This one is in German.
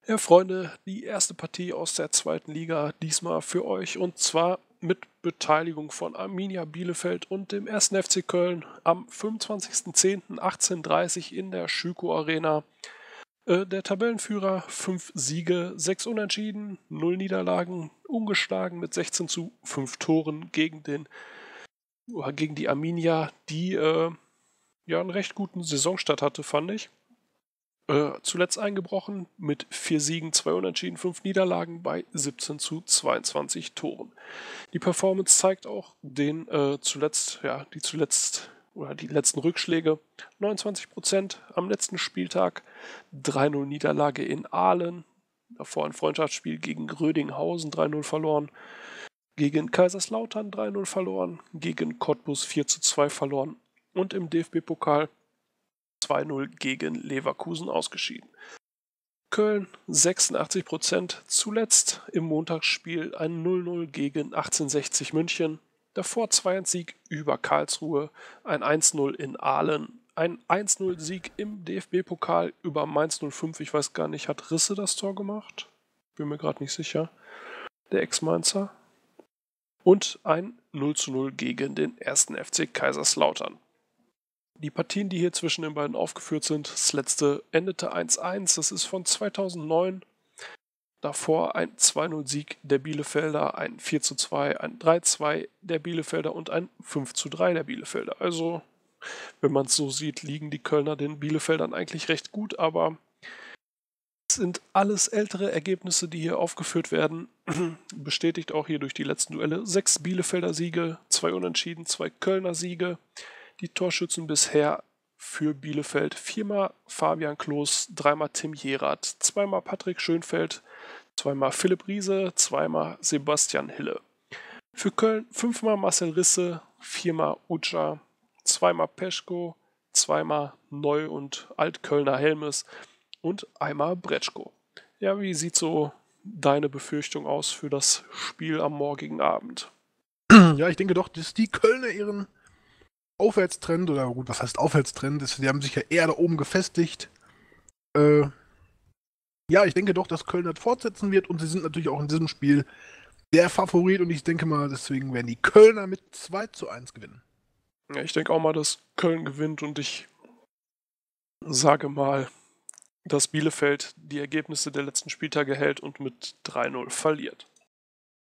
Ja, Freunde, die erste Partie aus der zweiten Liga diesmal für euch und zwar mit Beteiligung von Arminia Bielefeld und dem 1. FC Köln am 25.10.18:30 in der Schüco Arena. Der Tabellenführer 5 Siege, 6 Unentschieden, 0 Niederlagen, ungeschlagen mit 16 zu 5 Toren gegen die Arminia, die ja einen recht guten Saisonstart hatte, fand ich. Zuletzt eingebrochen mit 4 Siegen, 2 Unentschieden, 5 Niederlagen bei 17 zu 22 Toren. Die Performance zeigt auch die letzten Rückschläge. 29% am letzten Spieltag, 3-0 Niederlage in Aalen, davor ein Freundschaftsspiel gegen Grödinghausen 3-0 verloren, gegen Kaiserslautern 3-0 verloren, gegen Cottbus 4-2 verloren und im DFB-Pokal 2-0 gegen Leverkusen ausgeschieden. Köln 86%, zuletzt im Montagsspiel ein 0-0 gegen 1860 München, davor 2-1-Sieg über Karlsruhe, ein 1-0 in Aalen, ein 1-0-Sieg im DFB-Pokal über Mainz 05, ich weiß gar nicht, hat Risse das Tor gemacht? Bin mir gerade nicht sicher. Der Ex-Mainzer. Und ein 0-0 gegen den 1. FC Kaiserslautern. Die Partien, die hier zwischen den beiden aufgeführt sind, das letzte endete 1-1, das ist von 2009. Davor ein 2-0-Sieg der Bielefelder, ein 4-2, ein 3-2 der Bielefelder und ein 5-3 der Bielefelder. Also, wenn man es so sieht, liegen die Kölner den Bielefeldern eigentlich recht gut, aber es sind alles ältere Ergebnisse, die hier aufgeführt werden. Bestätigt auch hier durch die letzten Duelle. 6 Bielefelder Siege, 2 Unentschieden, 2 Kölner Siege. Die Torschützen bisher für Bielefeld: 4-mal Fabian Klos, 3-mal Tim Jerath, 2-mal Patrick Schönfeld, 2-mal Philipp Riese, 2-mal Sebastian Hille. Für Köln 5-mal Marcel Risse, 4-mal Uca, 2-mal Peschko, 2-mal Neu- und Altkölner Helmes und einmal Bretschko. Ja, wie sieht so deine Befürchtung aus für das Spiel am morgigen Abend? Ja, ich denke doch, dass die Kölner ihren Aufwärtstrend, oder gut, was heißt Aufwärtstrend, die haben sich ja eher da oben gefestigt. Ja, ich denke doch, dass Köln das fortsetzen wird und sie sind natürlich auch in diesem Spiel der Favorit und ich denke mal, deswegen werden die Kölner mit 2-1 gewinnen. Ja, ich denke auch mal, dass Köln gewinnt und ich sage mal, dass Bielefeld die Ergebnisse der letzten Spieltage hält und mit 3-0 verliert.